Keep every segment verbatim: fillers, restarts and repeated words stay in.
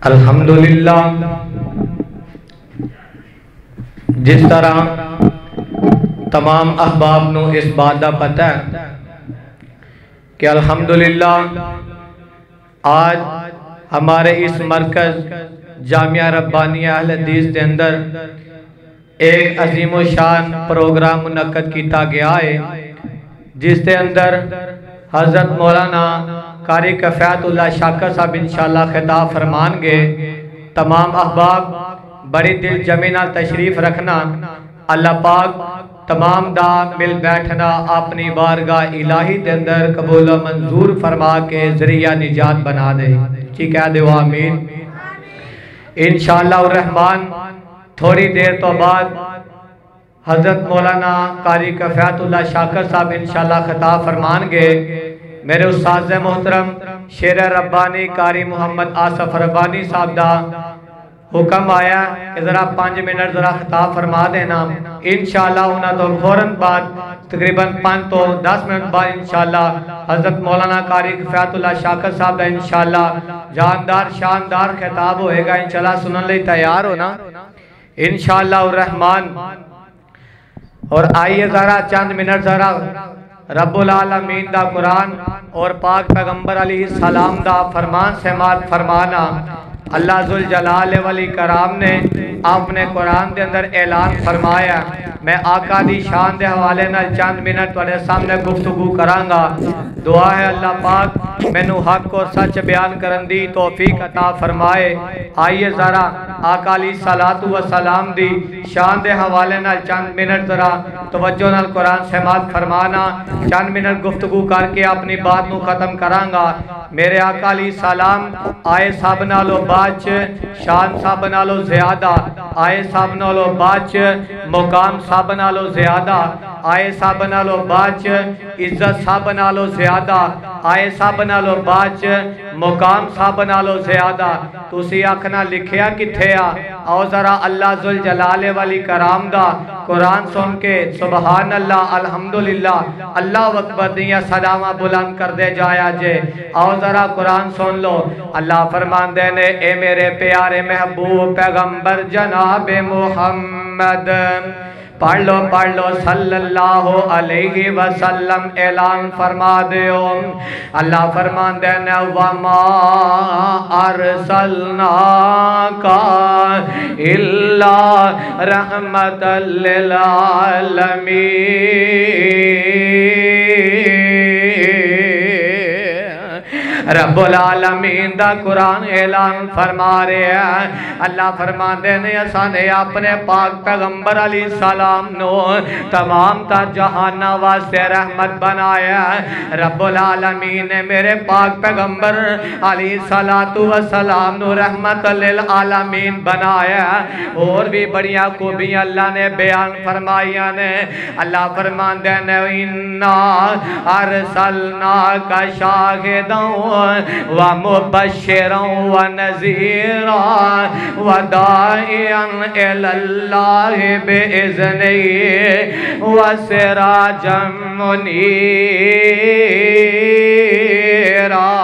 الحمدللہ جس طرح تمام احباب نو اس بات دا پتہ ہے کہ الحمدللہ آج ہمارے اس مرکز جامعہ ربانیہ اہل حدیث کے اندر ایک عظیم و شان پروگرام منعقد کیتا گیا ہے جس کے اندر حضرت مولانا قاری کفایت اللہ شاکر صاحب انشاءاللہ خطاب فرمان گے۔ تمام احباب بڑی دل جمعینا تشریف رکھنا، اللہ پاک تمام دا مل بیٹھنا اپنی بارگاہ الہی دے اندر قبول و منظور فرما کے ذریعہ نجات بنا دے، کی کہہ دے آمین انشاءاللہ الرحمن۔ تھوڑی دیر تو بعد حضرت مولانا قاری کفایت اللہ شاکر صاحب انشاءاللہ خطاب فرمان گے۔ میرے استاذ محترم شیر ربانی قاری محمد آصف ربانی صاحب دا حکم آیا کہ ذرا پانچ منٹ ذرا خطاب فرما دینا انشاءاللہ انہاں تو فوراً بعد تقریباً پانچ تو دس منٹ بعد انشاءاللہ حضرت مولانا قاری کفایت اللہ شاکر صاحب دا انشاءاللہ جاندار شاندار خطاب ہوئے گا، انشاءاللہ سنن لئی تیار ہونا انشاءاللہ الرحمن۔ اور آئیے ذرا چند منٹ ذرا رب العالمین دا قرآن اور پاک پیغمبر علیہ السلام دا فرمان سماعت فرمانا۔ اللہ ذوالجلال والی کرام نے اپنے قرآن دے اندر اعلان فرمایا، میں آقا دی شان دے حوالے نال چند منٹ والے سامنے گفتگو کرانگا۔ دعا ہے اللہ پاک مینوں حق اور سچ بیان کرن دی توفیق عطا فرمائے۔ آئیے ذرا آقا علیہ الصلوۃ والسلام دی شان دے حوالے نال چند منٹ ذرا توجہ نال قرآن سماعت فرمانا، چند منٹ گفتگو کر کے اپنی بات نو ختم کرانگا۔ میرے آقا علیہ السلام آئے سب نالو باچ شان سب نالو زیادہ، آئے سب نالو باچ مقام سب نالو زیادہ، آئے سب نالو باچ عزت سب نالو زیادہ، آئے سب نالو باچ مقام سب نالو زیادہ۔ تسی آکھنا لکھیا کتھے آ؟ آؤ ذرا اللہ ذوالجلال والی کرام دا قرآن سن کے سبحان اللہ الحمدللہ اللہ اکبر دیا سلامہ بلند کر دے جایا جے۔ آؤ ذرا قرآن سن لو، اللہ فرمان دے نے اے میرے پیارے محبوب پیغمبر جناب محمد، پڑھ لو پڑھ لو صلی اللہ علیہ وسلم اعلان فرما دیو۔ اللہ فرمان دینا وَمَا أَرْسَلْنَاكَ إِلَّا رَحْمَةً لِلْعَالَمِينَ۔ رب العالمین دا قرآن اعلان فرما رہے ہیں، اللہ فرما دینے اسانے اپنے پاک پیغمبر علیہ السلام نو تمام تر جہانہ واسطے رحمت بنایا ہے۔ رب العالمین نے میرے پاک پیغمبر علیہ السلام نو رحمت للعالمین بنایا ہے۔ اور بھی بڑیاں خوبیاں اللہ نے بیان فرمائیاں نے۔ اللہ فرمان دینے اِنَّا أَرْسَلْنَاكَ شَاهِدًا وَمُبَشِّرًا وَنَذِيرًا وَدَاعِيًا إِلَى اللَّهِ بِإِذْنِهِ وَسِرَاجًا مُنِيرًا۔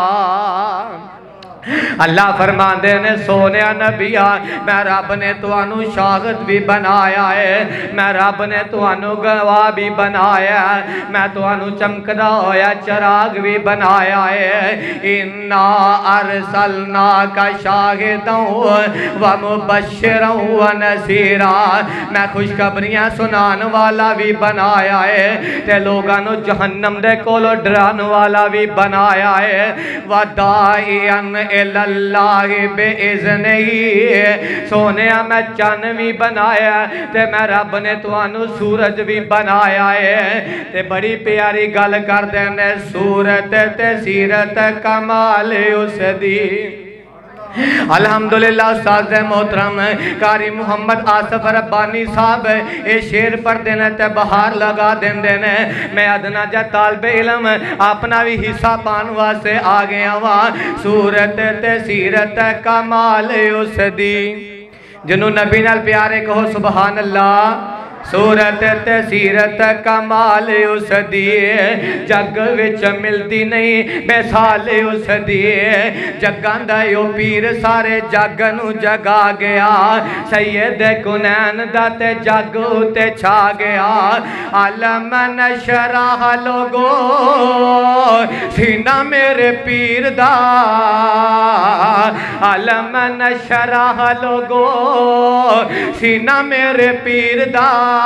اللہ فرمان دینے سونے نبیہ میں رب نے تو انو شاہد بھی بنایا ہے، میں رب نے تو انو گواہ بھی بنایا ہے، میں تو انو چمکدا ہویا چراغ بھی بنایا ہے۔ اِنَّا أَرْسَلْنَاكَ شَاهِدًا وَمُبَشِّرًا وَنَذِيرًا، میں خوشخبریاں سنان والا بھی بنایا ہے تے لوگانو جہنم دے کولو ڈران والا بھی بنایا ہے۔ وَدَاعِيًا إِلَى اللہ بِإِذْنِهِ، سونیا میں چن بھی بنایا تے میں رب نے تو انو سورج بھی بنایا ہے۔ تے بڑی پیاری گل کر دینے صورت تے سیرت کمال اس دی۔ الحمدللہ استاذ محترم قاری محمد آصف ربانی صاحب اے شیر پر دینے تے بہار لگا دین دینے۔ میں ادنا جا طالب علم اپنا بھی حصہ پانوا سے آگے آوان صورت تے سیرت کمال اس دی۔ جنہوں نبی نال پیارے کہو سبحان اللہ۔ صورت تے سیرت کمال اس دیئے جگ وچ ملتی نہیں مثال اس دیئے جگان دا یو پیر سارے جگ نو جگا گیا سید کنین دا تے جگ تے چھا گیا عالم نشرح لوگو سینہ میرے پیر دا عالم نشرح لوگو سینہ میرے پیر دا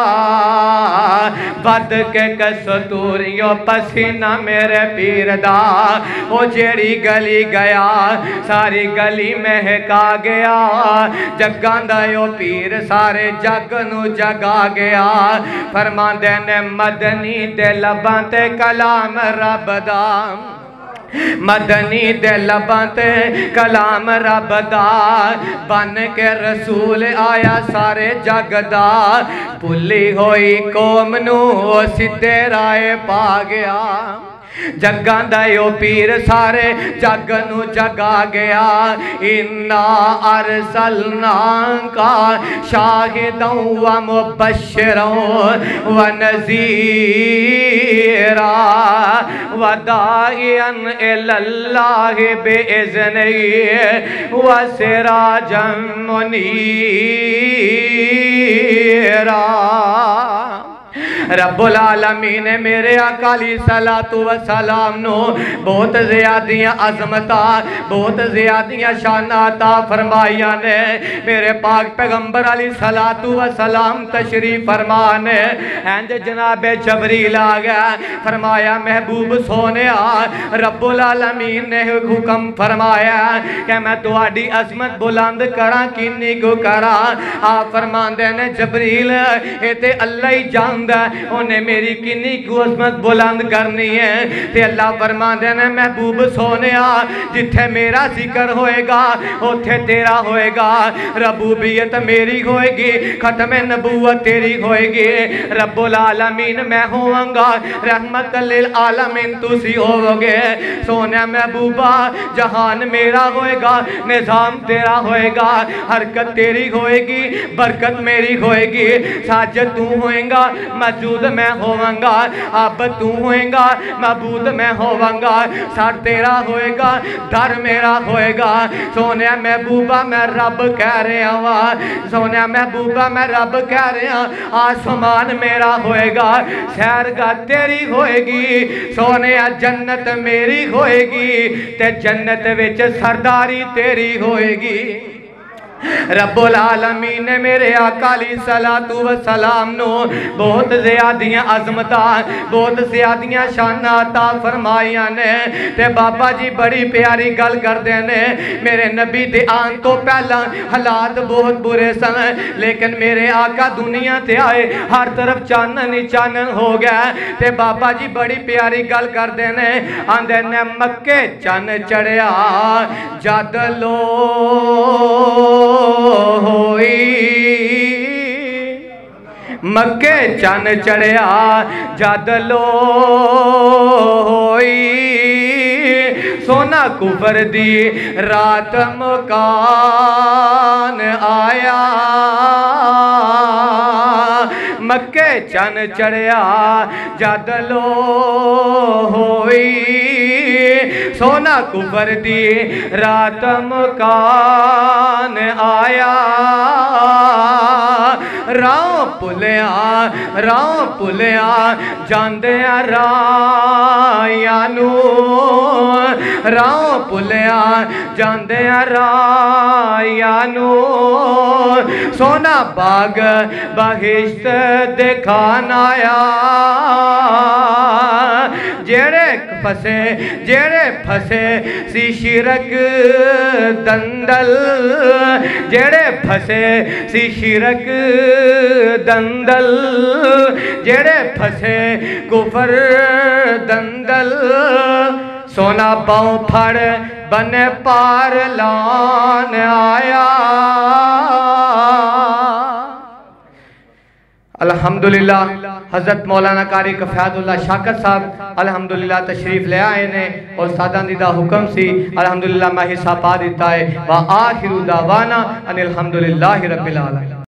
بد کے کستوریوں پسینہ میرے پیر دا وہ جیڑی گلی گیا ساری گلی مہکا گیا جگان دا یو پیر سارے جگ نو جگا گیا فرمان دینے مدنی دے لباں تے کلام رب دا مدنی دے لباں تے کلام رب دا بن کے رسول آیا سارے جگ دا پلی ہوئی قوم نو سدھے رائے پا گیا جگان دا یو پیر سارے جگ نو جگا گیا اِنَّا أَرْسَلْنَاكَ شَاهِدًا وَمُبَشِّرًا وَنَذِيرًا وَدَاعِيًا إِلَى اللَّهِ بِإِذْنِهِ وَسِرَاجًا مُنِيرًا رب العالمین میرے آقا علیہ السلام نو بہت زیادیاں عظمتہ بہت زیادیاں شاناتہ فرمائیاں نے میرے پاک پیغمبر علیہ السلام تشریف فرمانے اینج جناب جبریل آگیا فرمایا محبوب سونے آ رب العالمین نے حکم فرمایا کہ میں تواڈی عظمت بلند کراں کینی کو کراں آپ فرمان دینے جبریل اے اللہ ہی جاندہ انہیں میری کنی کو عظمت بلند کرنی ہے تے اللہ فرمان دینے محبوب سونے آ جتھے میرا ذکر ہوئے گا اتھے تیرا ہوئے گا ربوبیت میری ہوئے گی ختم نبوت تیری ہوئے گی رب العالمین میں ہوں گا رحمت للعالمین تُسی ہو گے سونے محبوبہ جہان میرا ہوئے گا نظام تیرا ہوئے گا حرکت تیری ہوئے گی برکت میری ہوئے گی ساجد تو ہوئے گا موجود میں ہوواں گا اب تو ہوئے گا معبود میں ہوواں گا سار تیرا ہوئے گا در میرا ہوئے گا سونے محبوبہ میں رب کہہ رہے ہوا سونے محبوبہ میں رب کہہ رہے ہاں آسمان میرا ہوئے گا سیرگاہ تیری ہوئے گی سونے جنت میری ہوئے گی تے جنت وچ سرداری تیری ہوئے گی رب العالمین نے میرے آقا علیہ السلام نو بہت زیادیاں عظمتاں بہت زیادیاں شاناتاں فرمائیاں نے تے بابا جی بڑی پیاری گل کر دینے میرے نبی دے آن تو پہلا حالات بہت برے سن لیکن میرے آقا دنیا تے آئے ہر طرف چانن ہی چانن ہو گیا تے بابا جی بڑی پیاری گل کر دینے آن دینے مکے چان چڑھیا جد لو ہوئی مکے چان چڑھیا جد لو ہوئی سونا کفر دی رات مکان آیا مکے چان چڑھیا جد لو ہوئی سونا کفر دی رات مکان آیا راں پلیاں راں پلیاں جاندیاں رائیانو راں پلیاں جاندیاں رائیانو سونا باغ بہشت دکھان آیا جیڑے پھسے جیڑے پھسے سی شرک دندل جیڑے پھسے سی شرک دندل جیڑے پھسے کفر دندل سونا پاؤں پھڑ بنے پار لان آیا الحمدللہ حضرت مولانا قاری کفایت اللہ شاکر صاحب الحمدللہ تشریف لے آئے نے اور سادان دیدہ حکم سی الحمدللہ میں حصہ پا دیتا ہے وآخر دعوانا ان الحمدللہ رب العالمین